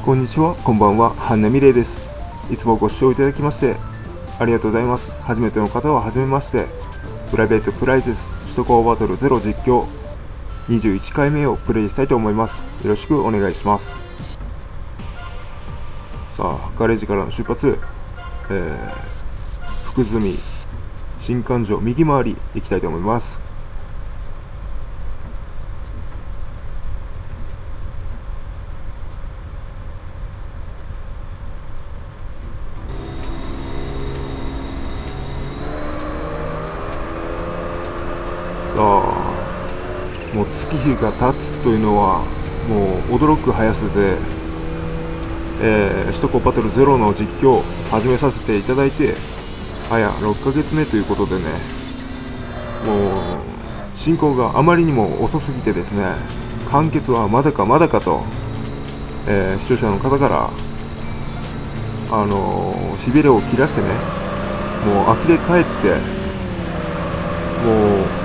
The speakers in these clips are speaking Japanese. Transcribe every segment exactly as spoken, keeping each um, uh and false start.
こんにちは、こんばんは、ハンナミレイです。いつもご視聴いただきましてありがとうございます。初めての方は初めまして。プライベートプライゼス首都高バトルゼロ実況にじゅういっかいめをプレイしたいと思います。よろしくお願いします。さあ、ガレージからの出発、えー、福住新環状右回り行きたいと思います。さあ、もう月日が経つというのはもう驚く速さで、えー、首都高バトルゼロの実況を始めさせていただいて早ろっかげつめということでね、もう進行があまりにも遅すぎてですね、完結はまだかまだかと、えー、視聴者の方からあのー、しびれを切らしてね、もう呆れ返ってもう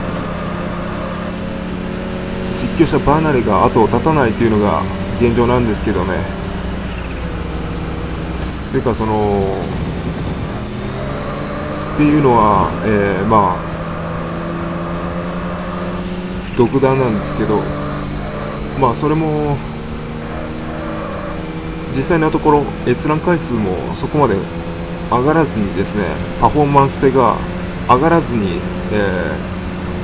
実況者離れが後を絶たないというのが現状なんですけどね。ていうかそのっていうのは、えー、まあ独断なんですけど、まあそれも実際のところ閲覧回数もそこまで上がらずにですね、パフォーマンス性が上がらずに、えー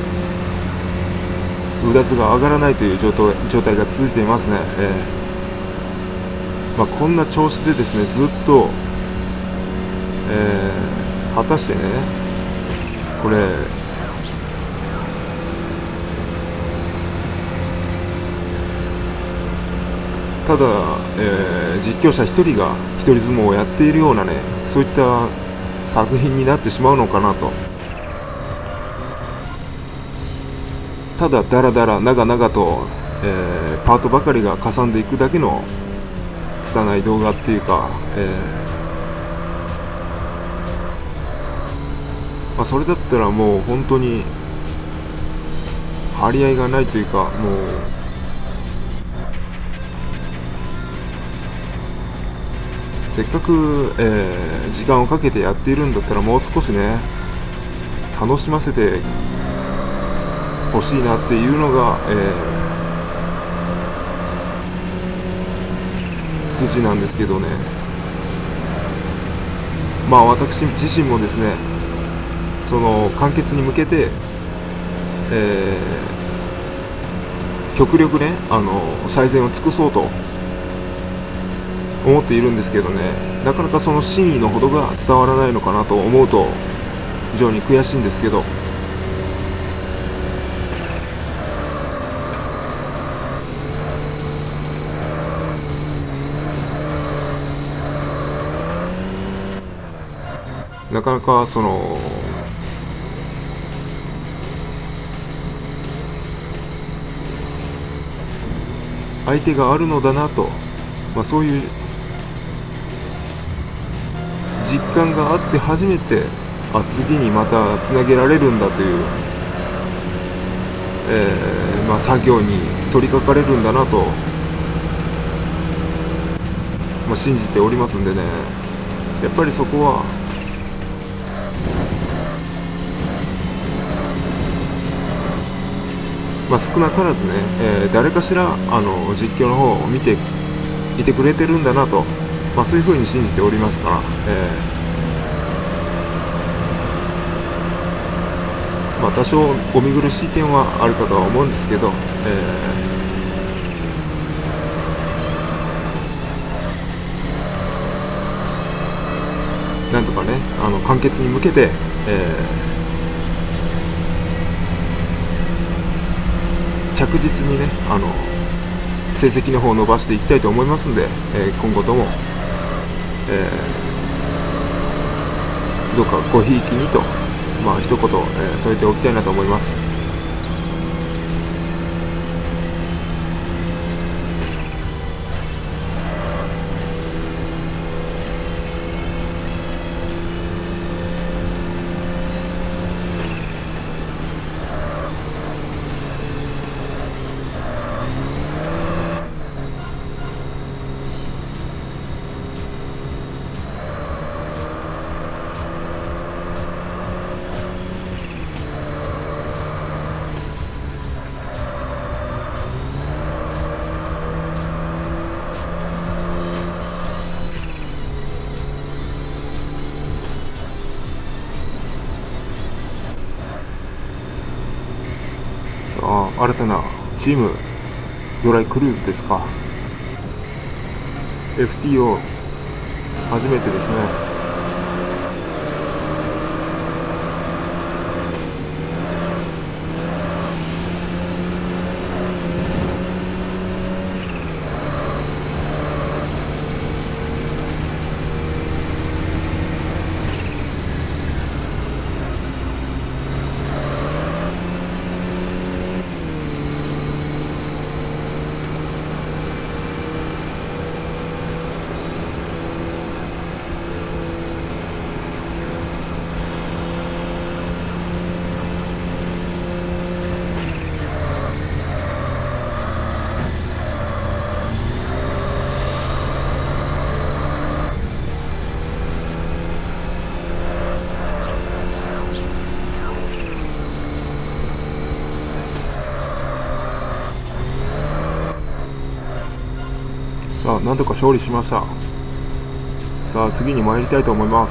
うだつが上がらないという状態、状態が続いていますね。えーまあ、こんな調子でですねずっと、えー、果たしてねこれただ、えー、実況者ひとりが一人相撲をやっているようなね、そういった作品になってしまうのかなと。ただだらだら長々と、えー、パートばかりがかさんでいくだけの拙い動画っていうか、えーまあ、それだったらもう本当に張り合いがないというか、もうせっかく、えー、時間をかけてやっているんだったらもう少しね楽しませて欲しいなっていうのが、えー、筋なんですけどね。まあ私自身もですね、その完結に向けて、えー、極力ねあの最善を尽くそうと思っているんですけどね、なかなかその真意のほどが伝わらないのかなと思うと非常に悔しいんですけど、なかなかその相手があるのだなと、まあ、そういう実感があって初めて、あ次にまたつなげられるんだという、えーまあ、作業に取り掛かれるんだなと、まあ、信じておりますんでね、やっぱりそこはまあ、少なからずね、えー、誰かしらあの実況の方を見ていてくれてるんだなと、まあ、そういうふうに信じておりますから、えーまあ、多少お見苦しい点はあるかとは思うんですけど、えー、なんとかねあの完結に向けて、えー着実にねあの成績の方を伸ばしていきたいと思いますので、えー、今後とも、えー、どうかごひいきにと、まあ一言、えー、添えておきたいなと思います。 新たなチームドライクルーズですか、 エフティーオー 初めてですね。さあ、なんとか勝利しました。さあ、次に参りたいと思います。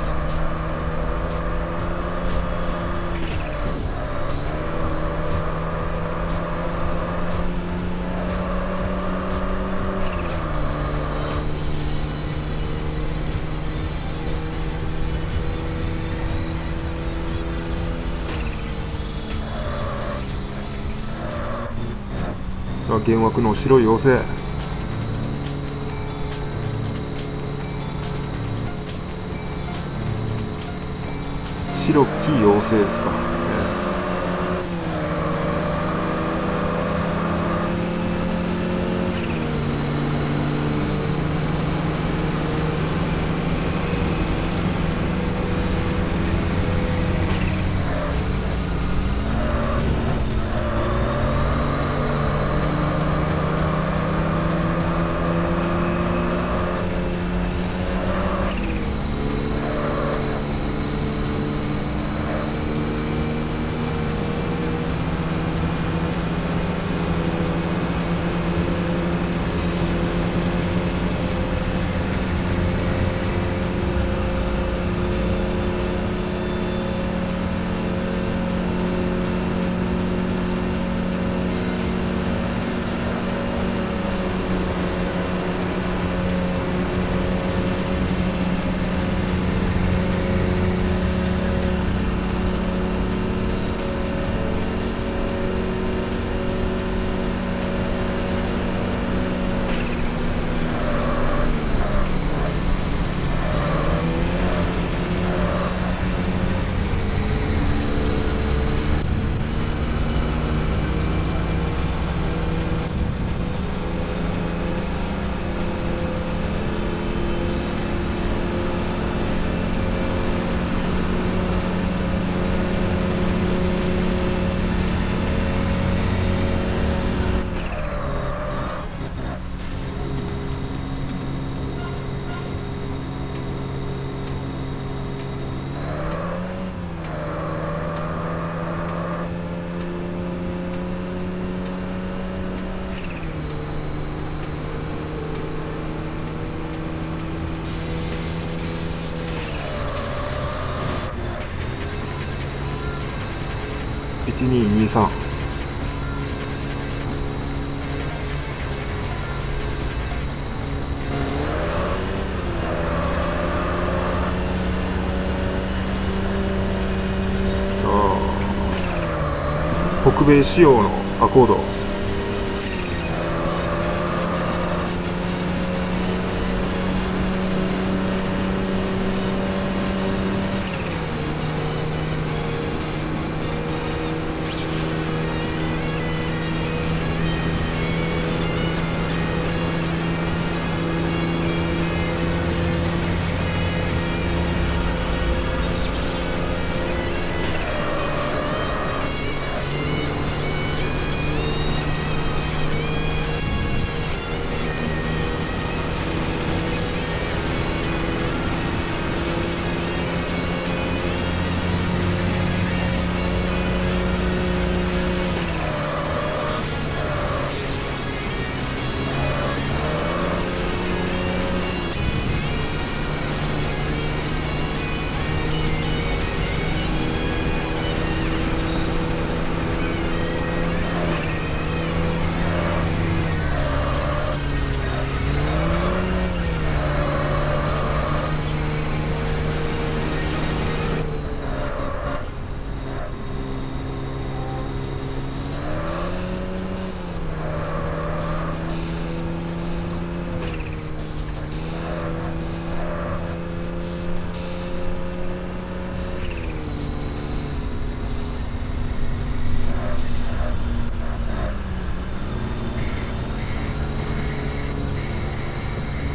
さあ、幻惑の白い妖精、白き妖精ですか、ね。いちににさん。さあ、北米仕様のアコード。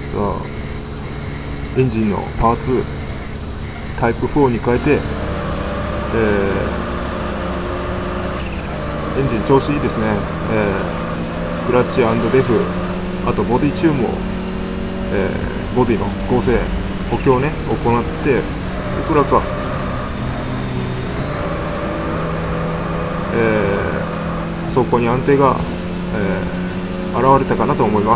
さあエンジンのパーツタイプフォーに変えて、えー、エンジン調子いいですね、えー、クラッチ&デフ、あとボディチューンも、えー、ボディの合成補強をね行って、いくらか、えー、走行に安定が、えー、現れたかなと思います。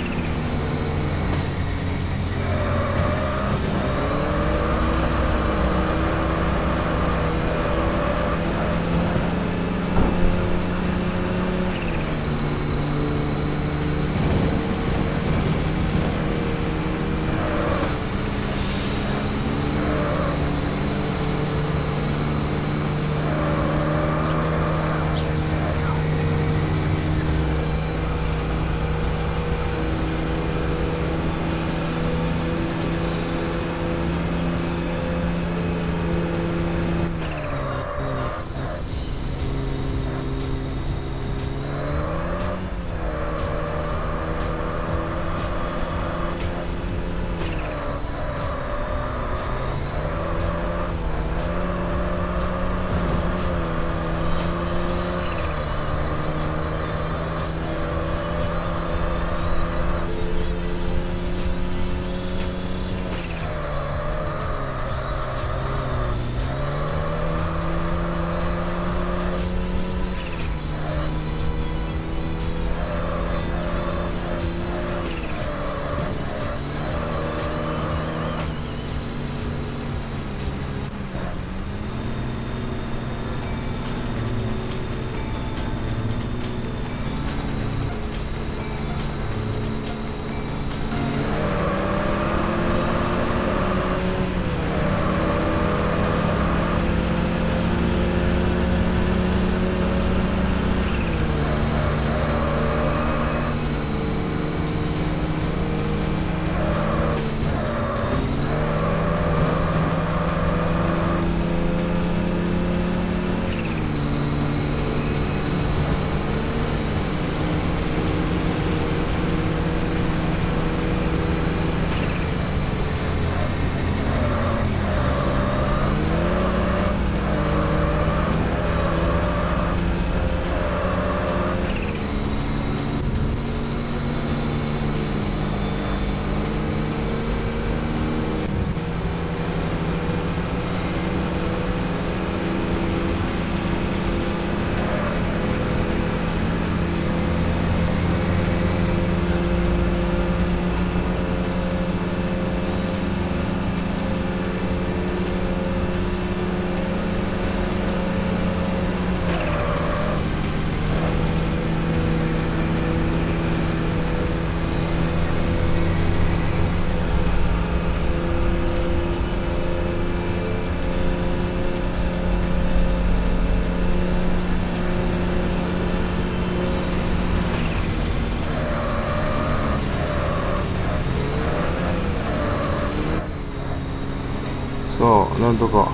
さあなんとか、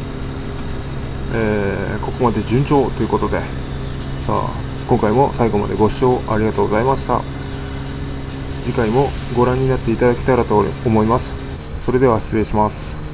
えー、ここまで順調ということで、さあ今回も最後までご視聴ありがとうございました。次回もご覧になっていただけたらと思います。それでは失礼します。